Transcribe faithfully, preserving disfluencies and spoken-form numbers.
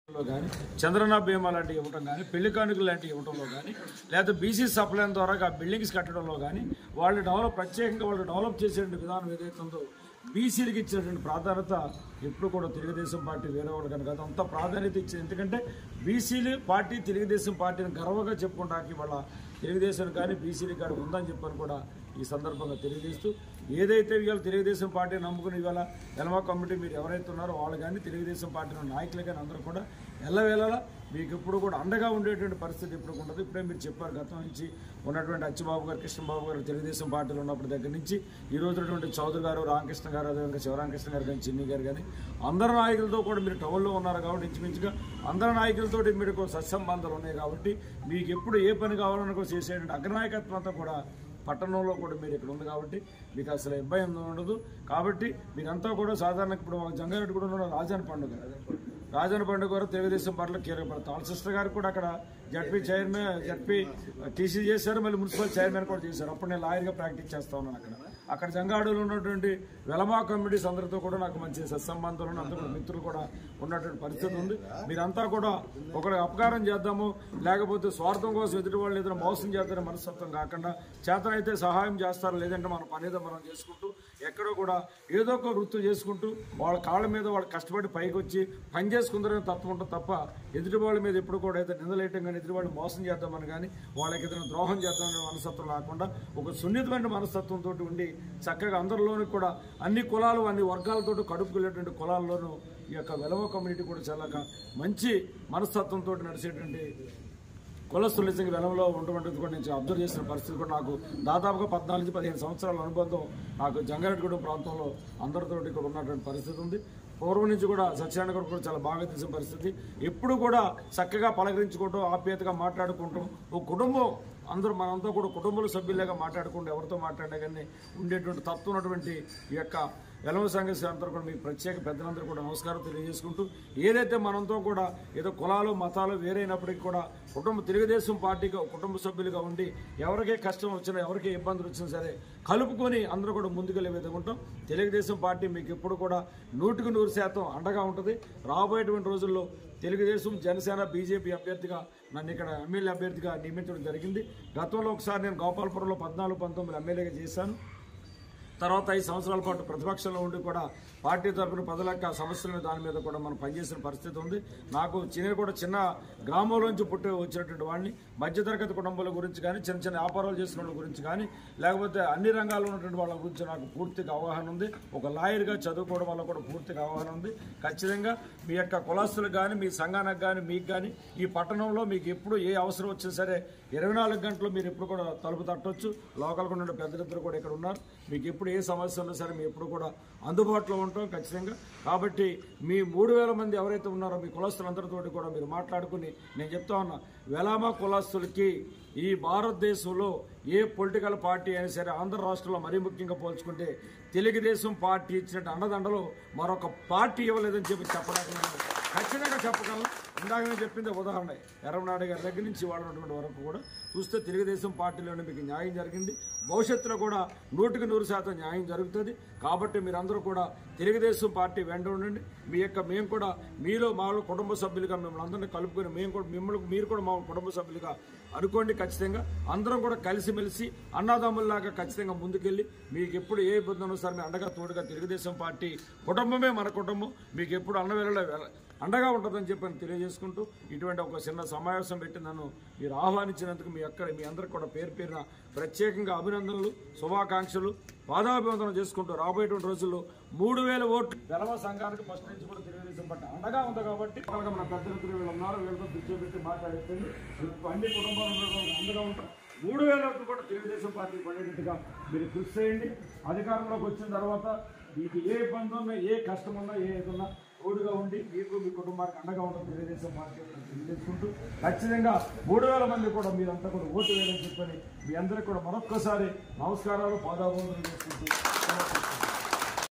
కానీ చంద్రనా బీమా లాంటివి ఇవ్వటం కానీ పెళ్లి కానుకలు లాంటివి ఇవ్వటంలో కానీ లేదా బీసీ సప్లైన్ ద్వారా ఆ బిల్డింగ్స్ కట్టడంలో కానీ వాళ్ళు డెవలప్ ప్రత్యేకంగా వాళ్ళు డెవలప్ చేసేటువంటి విధానం ఏదైతే ఉందో బీసీలకు ఇచ్చినటువంటి ప్రాధాన్యత ఎప్పుడు కూడా తెలుగుదేశం పార్టీ వేరే వాళ్ళు కనుక అంత ప్రాధాన్యత ఇచ్చింది. ఎందుకంటే బీసీలు పార్టీ తెలుగుదేశం పార్టీని గర్వంగా చెప్పుకోవడానికి వాళ్ళ తెలుగుదేశం కానీ బీసీలకు కానీ ఉందని చెప్పని కూడా ఈ సందర్భంగా తెలియజేస్తూ ఏదైతే ఇవాళ తెలుగుదేశం పార్టీ నమ్ముకుని ఇవాళ ఎలమా కమిటీ మీరు ఎవరైతే ఉన్నారో వాళ్ళు కానీ తెలుగుదేశం పార్టీ నాయకులు కానీ అందరూ కూడా ఎల్లవేళలా మీకు ఇప్పుడు కూడా అండగా ఉండేటువంటి పరిస్థితి ఇప్పుడు ఉండదు. ఇప్పుడే మీరు చెప్పారు గతం నుంచి ఉన్నటువంటి అచ్చిబాబు గారు కృష్ణబాబు గారు తెలుగుదేశం పార్టీలో ఉన్నప్పటి దగ్గర నుంచి ఈ రోజునటువంటి చౌదరి గారు రామకృష్ణ గారు అదేవిధంగా శివరామకృష్ణ గారు కానీ చిన్ని గారు కానీ అందరు నాయకులతో కూడా మీరు టౌన్లో ఉన్నారు కాబట్టి ఇంచుమించుగా అందరు నాయకులతో మీకు సత్సంబంధాలు ఉన్నాయి కాబట్టి మీకు ఎప్పుడు ఏ పని కావాలనుకో చేసేటువంటి అగ్రనాయకత్వం అంతా కూడా పట్టణంలో కూడా మీరు ఇక్కడ ఉంది కాబట్టి మీకు అసలు ఇబ్బంది ఉండదు. కాబట్టి మీరంతా కూడా సాధారణ ఇప్పుడు జంగారెడ్డి కూడా ఉన్న రాజాని పండుగ రాజాని పండుగ గారు తెలుగుదేశం పార్టీలో కీలకపడతారు. వాళ్ళ సిస్టర్ గారు కూడా అక్కడ జడ్పీ చైర్మన్ జడ్పీ టీసీ చేశారు, మళ్ళీ మున్సిపల్ చైర్మన్ కూడా చేశారు. అప్పుడు నేను లాయర్గా ప్రాక్టీస్ చేస్తా ఉన్నాను అక్కడ అక్కడ జంగాడులో ఉన్నటువంటి వెలమా కమిటీస్ అందరితో కూడా నాకు మంచి సత్సంబంధాలు అందరూ మిత్రులు కూడా ఉన్నటువంటి పరిస్థితి ఉంది. మీరంతా కూడా ఒకరికి అపకారం చేద్దాము లేకపోతే స్వార్థం కోసం ఎదుటి వాళ్ళు ఏదైనా మోసం చేద్దారని మనస్తత్వం కాకుండా చేతనైతే సహాయం చేస్తారు, లేదంటే మన పని ఏదో మనం చేసుకుంటూ ఎక్కడో కూడా ఏదో ఒక వృత్తి చేసుకుంటూ వాళ్ళ కాళ్ళ మీద వాళ్ళు కష్టపడి పైకి వచ్చి పని చేసుకుందరనే తత్వం ఉంటుంది తప్ప ఎదుటి వాళ్ళ మీద ఎప్పుడు కూడా అయితే నిందలేయటం కానీ ఎదుటి వాళ్ళు మోసం చేద్దామని కానీ వాళ్ళకి ఏదైనా ద్రోహం చేద్దామనే మనస్తత్వం లేకుండా ఒక సున్నితమైన మనస్తత్వంతో ఉండి చక్కగా అందరిలోనూ కూడా అన్ని కులాలు అన్ని వర్గాలతో కడుపుకెళ్ళేటువంటి కులాల్లోనూ ఈ యొక్క వెలమ కమ్యూనిటీ కూడా చాలా మంచి మనస్తత్వంతో నడిచేటువంటి కులస్తులు నిజంగా వెలంలో ఉండమంటుంది కూడా నేను అబ్జర్వ్ చేసిన పరిస్థితి కూడా నాకు దాదాపుగా పద్నాలుగు నుంచి పదిహేను సంవత్సరాల అనుబంధం నాకు జంగారెడ్డిగూడెం ప్రాంతంలో అందరితో ఇక్కడ ఉన్నటువంటి పరిస్థితి ఉంది. పూర్వం నుంచి కూడా సత్యనారాయణ గారు కూడా చాలా బాగా తెలిసిన పరిస్థితి. ఎప్పుడు కూడా చక్కగా పలకరించుకుంటూ ఆప్యాయతగా మాట్లాడుకుంటూ ఒక కుటుంబం అందరూ మనంతా కూడా కుటుంబ సభ్యులుగా మాట్లాడుకుంటూ ఎవరితో మాట్లాడినా కానీ ఉండేటువంటి తత్వం ఉన్నటువంటి ఈ యొక్క వెలమ సంఘ అందరూ కూడా మీకు ప్రత్యేక పెద్దలందరూ కూడా నమస్కారం తెలియజేసుకుంటూ ఏదైతే మనంతో కూడా ఏదో కులాలు మతాలు వేరైనప్పటికీ కూడా కుటుంబ తెలుగుదేశం పార్టీగా కుటుంబ సభ్యులుగా ఉండి ఎవరికే కష్టం వచ్చినా ఎవరికే ఇబ్బందులు వచ్చినా సరే కలుపుకొని అందరూ కూడా ముందుకెళ్ళే విధంగా ఉంటాం. తెలుగుదేశం పార్టీ మీకు ఎప్పుడు కూడా నూటికి నూరు శాతం అండగా ఉంటుంది. రాబోయేటువంటి రోజుల్లో తెలుగుదేశం జనసేన బీజేపీ అభ్యర్థిగా నన్ను ఇక్కడ ఎమ్మెల్యే అభ్యర్థిగా నియమించడం జరిగింది. గతంలో ఒకసారి నేను గోపాలపురంలో పద్నాలుగు పంతొమ్మిది ఎమ్మెల్యేగా చేశాను. తర్వాత ఐదు సంవత్సరాల పాటు ప్రతిపక్షంలో ఉండి కూడా పార్టీ తరఫున ప్రజల యొక్క సమస్యల మీద దాని మీద కూడా మనం పనిచేసిన పరిస్థితి ఉంది. నాకు చిన్న కూడా చిన్న గ్రామంలోంచి పుట్టి వచ్చినటువంటి వాడిని మధ్యతరగతి కుటుంబాల గురించి కానీ చిన్న చిన్న వ్యాపారాలు చేసిన వాళ్ళ గురించి కానీ లేకపోతే అన్ని రంగాల్లో ఉన్నటువంటి వాళ్ళ గురించి నాకు పూర్తిగా అవగాహన ఉంది. ఒక లాయర్గా చదువుకోవడం వల్ల కూడా పూర్తిగా అవగాహన ఉంది. ఖచ్చితంగా మీ యొక్క కులస్తులకు కానీ మీ సంఘానికి కానీ మీకు కానీ ఈ పట్టణంలో మీకు ఎప్పుడు ఏ అవసరం వచ్చినా సరే ఇరవై నాలుగు గంటలు మీరు ఎప్పుడు కూడా తలుపు తట్టొచ్చు. లోకల్గా ఉన్న పెద్దలిద్దరు కూడా ఇక్కడ ఉన్నారు. మీకు ఎప్పుడు ఏ సమస్య ఉన్నా సరే మీ ఎప్పుడు కూడా అందుబాటులో ఉంటాం ఖచ్చితంగా. కాబట్టి మీ మూడు వేల మంది ఎవరైతే ఉన్నారో మీ కులస్తులందరితో కూడా మీరు మాట్లాడుకుని నేను చెప్తా ఉన్నా వెలామా కులస్తులకి ఈ భారతదేశంలో ఏ పొలిటికల్ పార్టీ అయినా సరే ఆంధ్ర రాష్ట్రంలో మరీ ముఖ్యంగా పోల్చుకుంటే తెలుగుదేశం పార్టీ ఇచ్చినట్టు అండదండలో మరొక పార్టీ ఇవ్వలేదని చెప్పి చెప్పడానికి ఖచ్చితంగా చెప్పగలను. ఇందాక నేను చెప్పింది ఉదాహరణ ఎర్రనాయుడు గారి దగ్గర నుంచి వాడినటువంటి వరకు కూడా చూస్తే తెలుగుదేశం పార్టీలోనే మీకు న్యాయం జరిగింది. భవిష్యత్తులో కూడా నూటికి నూరు శాతం న్యాయం జరుగుతుంది. కాబట్టి మీరందరూ కూడా తెలుగుదేశం పార్టీ వెంట ఉండండి. మీ యొక్క మేము కూడా మీలో మాలో కుటుంబ సభ్యులుగా మిమ్మల్ని అందరినీ కలుపుకొని మేము కూడా మిమ్మల్ని మీరు కూడా మా కుటుంబ సభ్యులుగా అనుకోండి. ఖచ్చితంగా అందరం కూడా కలిసిమెలిసి అన్నదమ్ముల్లాగా ఖచ్చితంగా ముందుకెళ్ళి మీకు ఎప్పుడు ఏ ఇబ్బంది ఉన్నా సరే మీ అండగా తోడుగా తెలుగుదేశం పార్టీ కుటుంబమే మన కుటుంబం మీకు ఎప్పుడు అన్నవేళలో అండగా ఉంటుందని చెప్పి తెలియజేసుకుంటూ ఇటువంటి ఒక చిన్న సమావేశం పెట్టి నన్ను మీరు ఆహ్వానించినందుకు మీ అక్కడ మీ అందరికి కూడా పేరు పేరున ప్రత్యేకంగా అభినందనలు శుభాకాంక్షలు పాదాభివందనం చేసుకుంటూ రాబోయేటువంటి రోజుల్లో మూడు వేల ఓట్లు వెలమ సంఘానికి ఫస్ట్ నుంచి కూడా తెలుగుదేశం పార్టీ అండగా ఉంది. కాబట్టి మన పెద్దలు వీళ్ళు ఉన్నారు వీళ్ళతో కూర్చోబెట్టి మాట్లాడేస్తుంది అన్ని కుటుంబాలు అండగా ఉంటాం. మూడు వేల ఓట్లు కూడా తెలుగుదేశం పార్టీ పడేటట్టుగా మీరు కృషి చేయండి. అధికారంలోకి వచ్చిన తర్వాత మీకు ఏ ఇబ్బంది ఉన్నా ఏ కష్టం ఉన్నా ఏ ఏదున్నా తోడుగా ఉండి మీకు మీ కుటుంబానికి అండగా ఉండడం తెలుగుదేశం పార్టీ తెలియజేసుకుంటూ ఖచ్చితంగా మూడు వేల మంది కూడా మీరంతా కూడా ఓటు వేయాలని చెప్పని మీ అందరికీ కూడా మరొక్కసారి నమస్కారాలు పాదాభివందనం చేసుకుంటూ